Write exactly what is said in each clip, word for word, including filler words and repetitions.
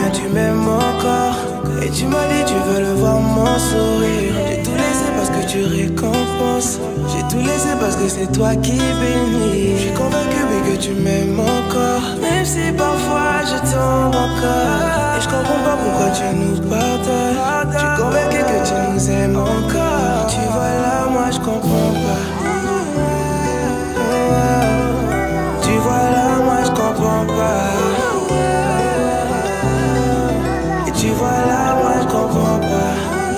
combien tu m'aimes encore. Et tu m'as dit tu veux le voir mon sourire. J'ai tout laissé parce que tu récompenses. J'ai tout laissé parce que c'est toi qui bénis. Je suis convaincu oui, que tu m'aimes encore. Même si parfois je tombe encore. Et je comprends pas pourquoi tu nous pardonnes. Je suis convaincu que tu nous aimes encore. Tu vois là, moi je comprends pas. Tu vois là, moi je comprends pas. Et tu vois là, moi je comprends pas.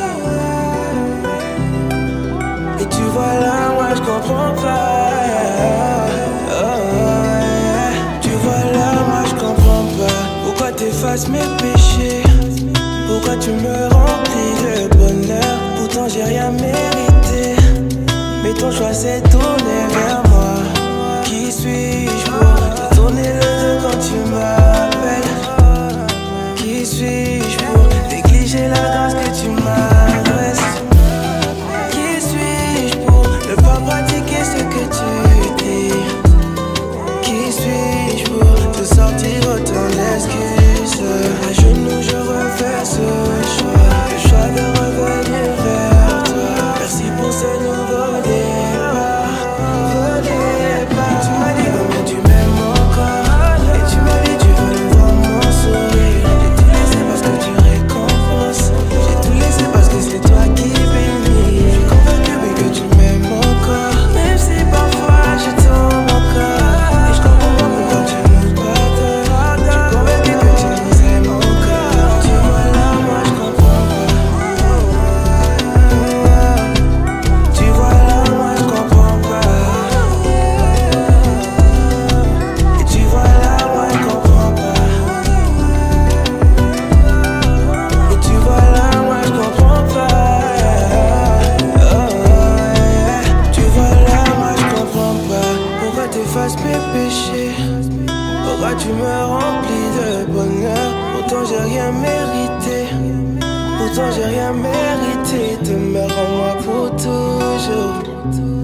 Et tu vois là, moi je comprends pas. Oh, yeah. Tu vois là, moi je comprends pas. Pourquoi t'effaces mes péchés? Pourquoi tu me remplis de bonheur? Pourtant j'ai rien mérité. Mais ton choix s'est tourné vers moi. Qui suis-je pour te tourner le dos quand tu m'appelles? Qui suis-je pour négliger la grâce que tu m'adresses? Qui suis-je pour ne pas pratiquer ce que tu dis? Qui suis-je pour te sortir autant d'excuses? À genoux je refais ce choix, le choix de revenir vers toi. Merci pour ce nouveau départ, nouveau départ. Tu m'as dit combien tu m'aimes encore. Et tu m'as dit tu veux le voir mon sourire. J'ai tout laissé parce que tu récompenses. J'ai tout laissé parce que c'est toi qui bénis. Je suis convaincu oui, que tu m'aimes encore. Même si parfois je tombe encore. Et je comprends pas pourquoi tu nous pardonnes. Je suis convaincu que tu nous aimes encore. Tu vois là, moi je comprends pas. Tu vois là, moi je comprends pas. Et tu vois là, moi je comprends pas. Et tu vois là, moi je comprends pas. Oh, yeah. Tu vois là, moi je comprends pas. Pourquoi t'effaces mes péchés? Pourquoi tu me remplis de bonheur? Pourtant j'ai rien mérité. Pourtant j'ai rien mérité. Demeure en moi pour toujours.